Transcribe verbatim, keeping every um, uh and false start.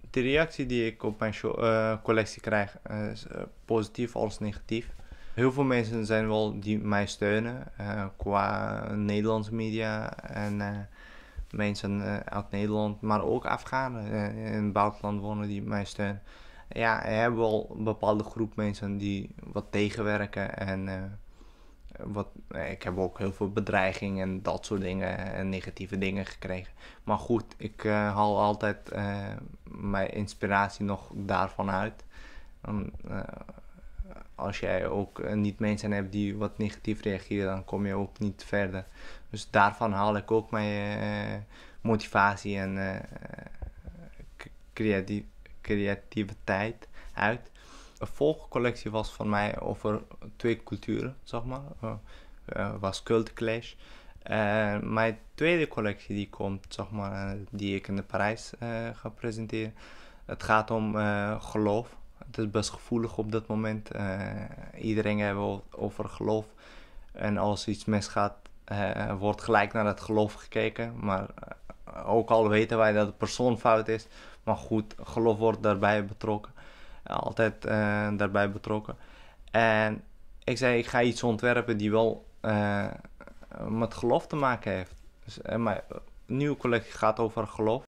De reactie die ik op mijn show, eh, collectie krijg eh, is eh, positief als negatief. Heel veel mensen zijn wel die mij steunen eh, qua Nederlandse media en eh, mensen eh, uit Nederland, maar ook Afghanen eh, in het buitenland wonen die mij steunen. Ja, er hebben wel een bepaalde groep mensen die wat tegenwerken en eh, wat, eh, ik heb ook heel veel bedreigingen en dat soort dingen en negatieve dingen gekregen. Maar goed, ik eh, haal altijd eh, mijn inspiratie nog daarvan uit. Dan, eh, als jij ook eh, niet mensen hebt die wat negatief reageren, dan kom je ook niet verder. Dus daarvan haal ik ook mijn eh, motivatie en eh, c- creatief, creativiteit uit. Een volgende collectie was van mij over twee culturen, zeg maar. Uh, uh, was Cult Clash. Uh, mijn tweede collectie die komt, zeg maar, uh, die ik in de Parijs uh, ga presenteren. Het gaat om uh, geloof. Het is best gevoelig op dat moment. Uh, iedereen heeft het over geloof. En als iets misgaat, uh, wordt gelijk naar het geloof gekeken. Maar uh, ook al weten wij dat de persoon fout is. Maar goed, geloof wordt daarbij betrokken. Uh, altijd uh, daarbij betrokken. En ik zei, ik ga iets ontwerpen die wel uh, met geloof te maken heeft. Dus uh, mijn nieuwe collectie gaat over geloof.